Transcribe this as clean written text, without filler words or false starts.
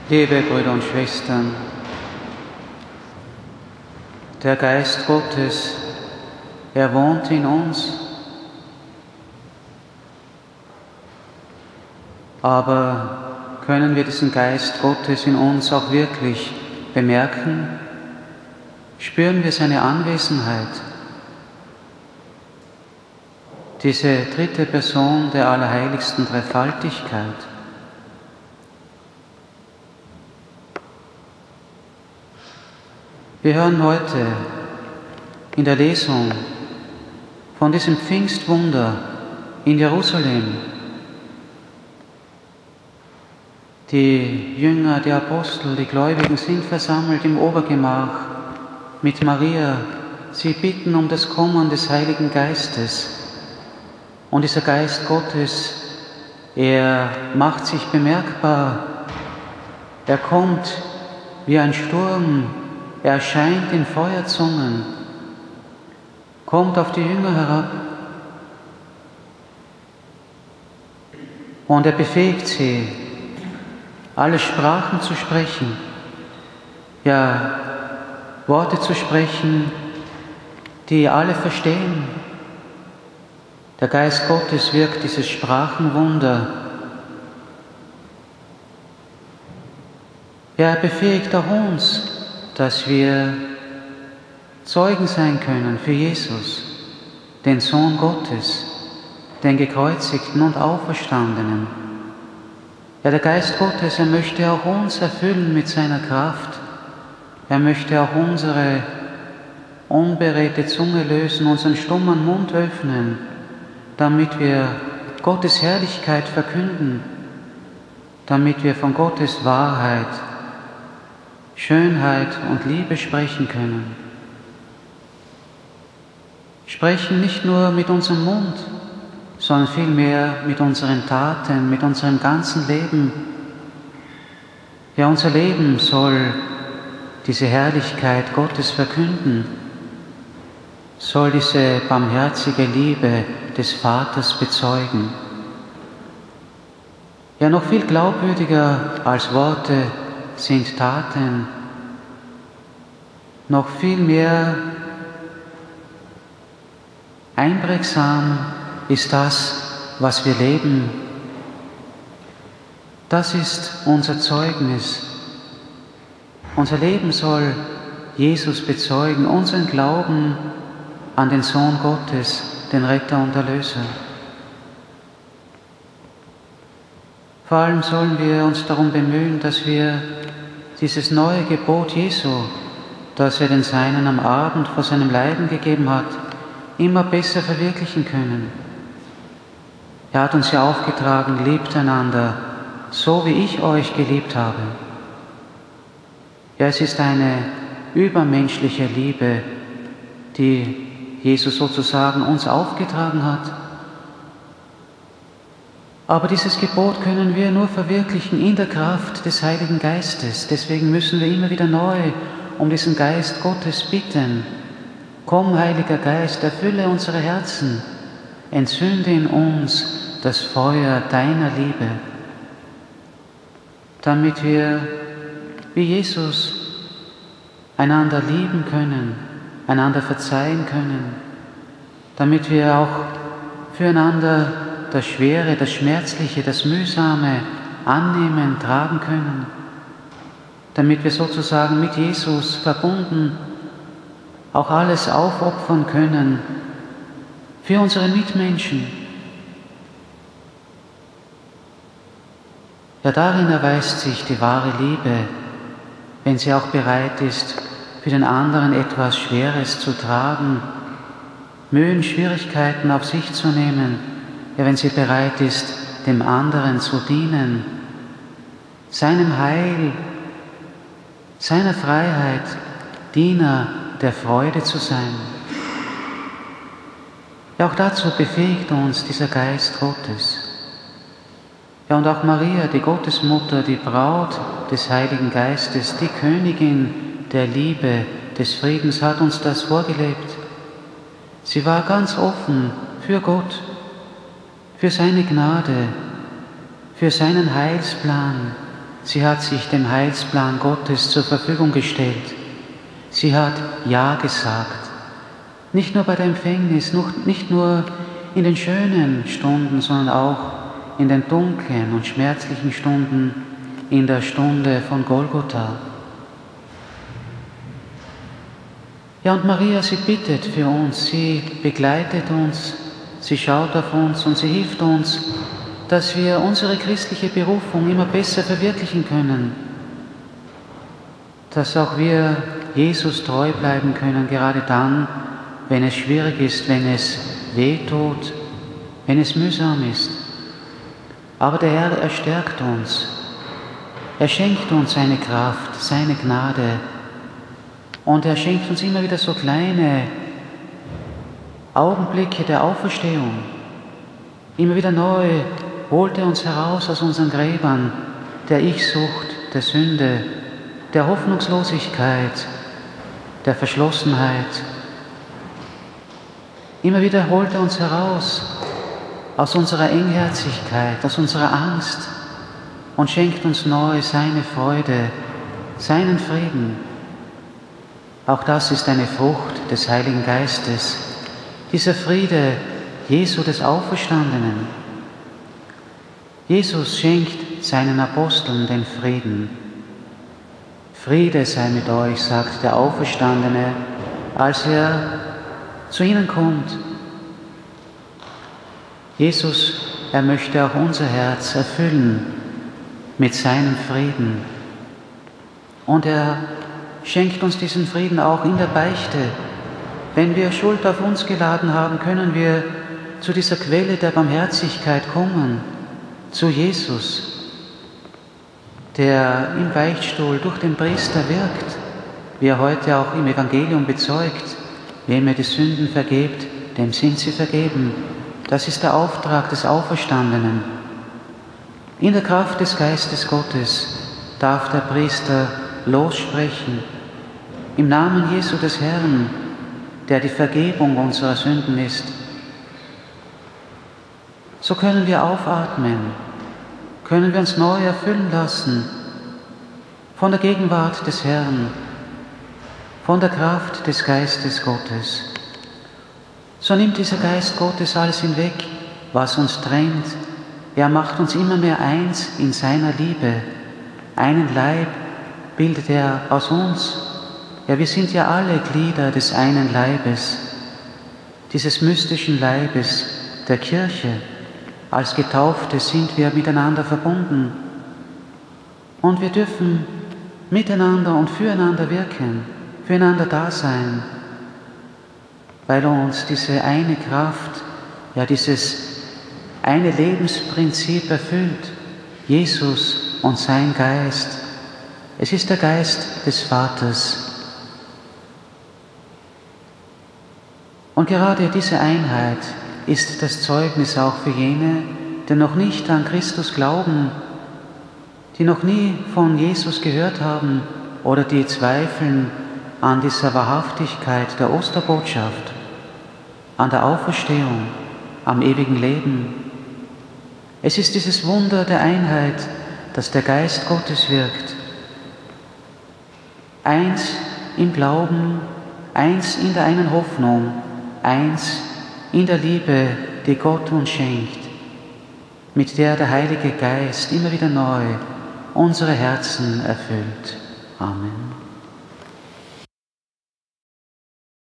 Liebe Brüder und Schwestern, der Geist Gottes, er wohnt in uns, aber können wir diesen Geist Gottes in uns auch wirklich bemerken? Spüren wir seine Anwesenheit? Diese dritte Person der allerheiligsten Dreifaltigkeit. Wir hören heute in der Lesung von diesem Pfingstwunder in Jerusalem. Die Jünger, die Apostel, die Gläubigen sind versammelt im Obergemach mit Maria. Sie bitten um das Kommen des Heiligen Geistes. Und dieser Geist Gottes, er macht sich bemerkbar. Er kommt wie ein Sturm. Er erscheint in Feuerzungen, kommt auf die Jünger herab und er befähigt sie, alle Sprachen zu sprechen, ja, Worte zu sprechen, die alle verstehen. Der Geist Gottes wirkt dieses Sprachenwunder. Ja, er befähigt auch uns, dass wir Zeugen sein können für Jesus, den Sohn Gottes, den Gekreuzigten und Auferstandenen. Ja, der Geist Gottes, er möchte auch uns erfüllen mit seiner Kraft. Er möchte auch unsere unberedte Zunge lösen, unseren stummen Mund öffnen, damit wir Gottes Herrlichkeit verkünden, damit wir von Gottes Wahrheit, Schönheit und Liebe sprechen können. Sprechen nicht nur mit unserem Mund, sondern vielmehr mit unseren Taten, mit unserem ganzen Leben. Ja, unser Leben soll diese Herrlichkeit Gottes verkünden, soll diese barmherzige Liebe des Vaters bezeugen. Ja, noch viel glaubwürdiger als Worte sind Taten, noch viel mehr einprägsam ist das, was wir leben. Das ist unser Zeugnis. Unser Leben soll Jesus bezeugen, unseren Glauben an den Sohn Gottes, den Retter und Erlöser. Vor allem sollen wir uns darum bemühen, dass wir dieses neue Gebot Jesu, das er den Seinen am Abend vor seinem Leiden gegeben hat, immer besser verwirklichen können. Er hat uns ja aufgetragen, liebt einander, so wie ich euch geliebt habe. Ja, es ist eine übermenschliche Liebe, die Jesus sozusagen uns aufgetragen hat. Aber dieses Gebot können wir nur verwirklichen in der Kraft des Heiligen Geistes. Deswegen müssen wir immer wieder neu um diesen Geist Gottes bitten. Komm, Heiliger Geist, erfülle unsere Herzen, entzünde in uns das Feuer deiner Liebe, damit wir, wie Jesus, einander lieben können, einander verzeihen können, damit wir auch füreinander das Schwere, das Schmerzliche, das Mühsame annehmen, tragen können, damit wir sozusagen mit Jesus verbunden auch alles aufopfern können für unsere Mitmenschen. Ja, darin erweist sich die wahre Liebe, wenn sie auch bereit ist, für den anderen etwas Schweres zu tragen, Mühen, Schwierigkeiten auf sich zu nehmen, ja, wenn sie bereit ist, dem anderen zu dienen, seinem Heil, seiner Freiheit, Diener der Freude zu sein. Ja, auch dazu befähigt uns dieser Geist Gottes. Ja, und auch Maria, die Gottesmutter, die Braut des Heiligen Geistes, die Königin der Liebe, des Friedens, hat uns das vorgelebt. Sie war ganz offen für Gott, für seine Gnade, für seinen Heilsplan, Sie hat sich dem Heilsplan Gottes zur Verfügung gestellt. Sie hat Ja gesagt. Nicht nur bei der Empfängnis, nicht nur in den schönen Stunden, sondern auch in den dunklen und schmerzlichen Stunden, in der Stunde von Golgotha. Ja, und Maria, sie bittet für uns, sie begleitet uns, sie schaut auf uns und sie hilft uns, dass wir unsere christliche Berufung immer besser verwirklichen können, dass auch wir Jesus treu bleiben können, gerade dann, wenn es schwierig ist, wenn es weh tut, wenn es mühsam ist. Aber der Herr, er stärkt uns. Er schenkt uns seine Kraft, seine Gnade. Und er schenkt uns immer wieder so kleine Augenblicke der Auferstehung. Immer wieder neu holt er uns heraus aus unseren Gräbern, der Ich-Sucht, der Sünde, der Hoffnungslosigkeit, der Verschlossenheit. Immer wieder holt er uns heraus aus unserer Engherzigkeit, aus unserer Angst und schenkt uns neu seine Freude, seinen Frieden. Auch das ist eine Frucht des Heiligen Geistes, dieser Friede Jesu des Auferstandenen. Jesus schenkt seinen Aposteln den Frieden. Friede sei mit euch, sagt der Auferstandene, als er zu ihnen kommt. Jesus, er möchte auch unser Herz erfüllen mit seinem Frieden. Und er schenkt uns diesen Frieden auch in der Beichte. Wenn wir Schuld auf uns geladen haben, können wir zu dieser Quelle der Barmherzigkeit kommen, zu Jesus, der im Beichtstuhl durch den Priester wirkt, wie er heute auch im Evangelium bezeugt. Wem er die Sünden vergebt, dem sind sie vergeben. Das ist der Auftrag des Auferstandenen. In der Kraft des Geistes Gottes darf der Priester lossprechen, im Namen Jesu des Herrn, der die Vergebung unserer Sünden ist. So können wir aufatmen, können wir uns neu erfüllen lassen von der Gegenwart des Herrn, von der Kraft des Geistes Gottes. So nimmt dieser Geist Gottes alles hinweg, was uns trennt. Er macht uns immer mehr eins in seiner Liebe. Einen Leib bildet er aus uns. Ja, wir sind ja alle Glieder des einen Leibes, dieses mystischen Leibes der Kirche. Als Getaufte sind wir miteinander verbunden. Und wir dürfen miteinander und füreinander wirken, füreinander da sein, weil uns diese eine Kraft, ja dieses eine Lebensprinzip erfüllt, Jesus und sein Geist. Es ist der Geist des Vaters. Und gerade diese Einheit ist das Zeugnis auch für jene, die noch nicht an Christus glauben, die noch nie von Jesus gehört haben oder die zweifeln an dieser Wahrhaftigkeit der Osterbotschaft, an der Auferstehung, am ewigen Leben. Es ist dieses Wunder der Einheit, dass der Geist Gottes wirkt. Eins im Glauben, eins in der einen Hoffnung, eins in der Liebe, die Gott uns schenkt, mit der der Heilige Geist immer wieder neu unsere Herzen erfüllt. Amen.